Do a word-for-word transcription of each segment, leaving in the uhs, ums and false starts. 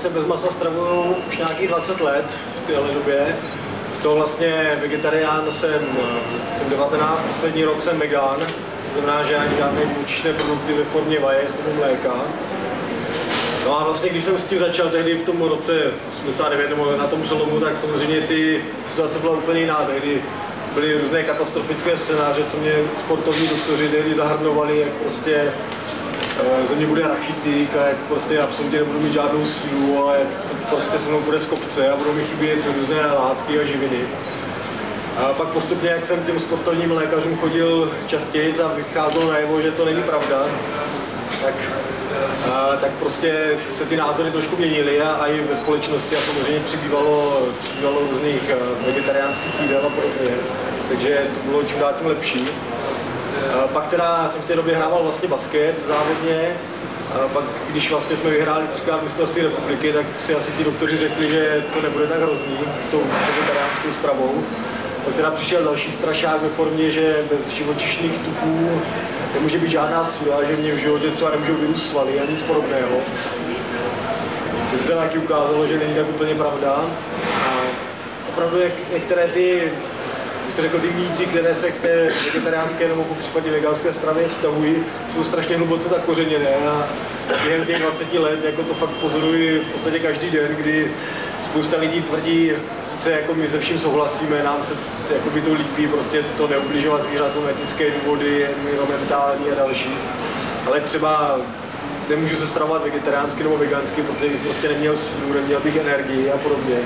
se bez masa stravuju už nějakých dvacet let v téhle době. Z toho vlastně vegetarián jsem, jsem devatenáct, poslední rok jsem vegan. To znamená, že ani žádné živočišné produkty ve formě vajec nebo mléka. No a vlastně, když jsem s tím začal tehdy v tom roce osmdesát devět nebo na tom přelomu, tak samozřejmě ty situace byla úplně jiná. Tehdy byly různé katastrofické scénáře, co mě sportovní doktoři tehdy zahrnovali, jak prostě ze mě bude rachitik a jak prostě absolutně nebudu mít žádnou sílu a jak to prostě se mnou bude z kopce a budou mi chybět různé látky a živiny. A pak postupně, jak jsem k těm sportovním lékařům chodil častěji a vycházelo najevo, že to není pravda, tak, a, tak prostě se ty názory trošku měnily a, a i ve společnosti a samozřejmě přibývalo, přibývalo různých vegetariánských jídel a podobně. Takže to bylo čím dál tím lepší. A pak teda jsem v té době hrával vlastně basket závodně. A pak, když vlastně jsme vyhráli třikrát mistrovství republiky, tak si asi ti doktoři řekli, že to nebude tak hrozný s tou vegetariánskou stravou. Pak teda přišel další strašák ve formě, že bez živočišných tuků nemůže být žádná síla, že mě v životě třeba nemůžou vyrůst svaly a nic podobného. To se teda taky ukázalo, že není tak úplně pravda. A opravdu, jak některé ty, jak to řekl, ty mýty, které se k té vegetariánské nebo po případě veganské stravě vztahují, jsou strašně hluboce zakořeněné a během těch dvaceti let jako to fakt pozoruji v podstatě každý den, kdy spousta lidí tvrdí, sice jako my se vším souhlasíme, nám se jakoby to líbí, prostě to neubližovat zvířatům, etické důvody, environmentální a další, ale třeba nemůžu se stravovat vegetariánsky nebo vegansky, protože bych prostě neměl sílu, neměl bych energii a podobně.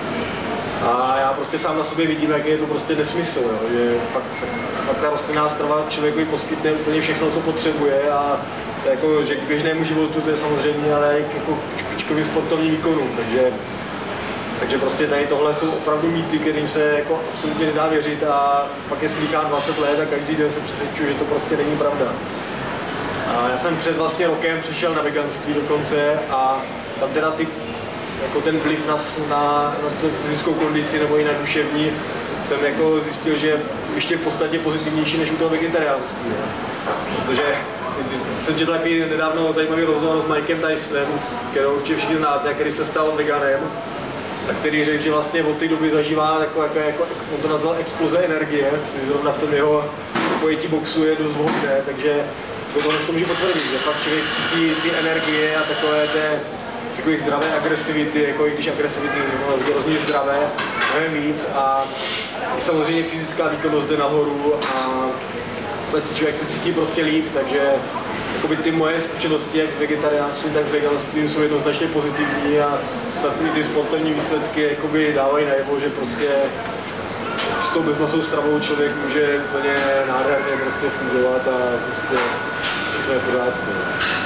A já prostě sám na sobě vidím, jak je to prostě nesmysl, jo? Že fakt, fakt ta rostlinná strava člověku poskytne úplně všechno, co potřebuje a to jako, že k běžnému životu to je samozřejmě, ale jako k špičkovým sportovním výkonům, takže, takže prostě tady tohle jsou opravdu mýty, kterým se jako absolutně nedá věřit a fakt je slýchám dvacet let a každý den se přesvědčuju, že to prostě není pravda. A já jsem před vlastně rokem přišel na veganství dokonce a tam teda ty jako ten vliv na, na, na tu fyzickou kondici nebo i na duševní jsem jako zjistil, že je ještě v podstatě pozitivnější než u toho vegetariánství. Protože jsem četl takový nedávno zajímavý rozhovor s Mikem Tysonem, kterou určitě všichni znáte, který se stal veganem a který řekl, že vlastně od té doby zažívá jako, jako, jako, on to nazval exploze energie, což zrovna v tom jeho pojetí boxu je dost vhodné, takže tohle to může potvrdit, že fakt člověk cítí ty energie a takové té takových zdravé agresivity, jako i když agresivity rozhodně zdravé, mnohem víc a i samozřejmě fyzická výkonnost jde nahoru a člověk se cítí prostě líp, takže jakoby ty moje zkušenosti jak s vegetariánstvím, tak s veganstvím jsou jednoznačně pozitivní a ostatní ty sportovní výsledky jakoby dávají najevo, že prostě s tou bezmasou stravou člověk může úplně nádherně prostě fungovat a prostě všechno je v pořádku.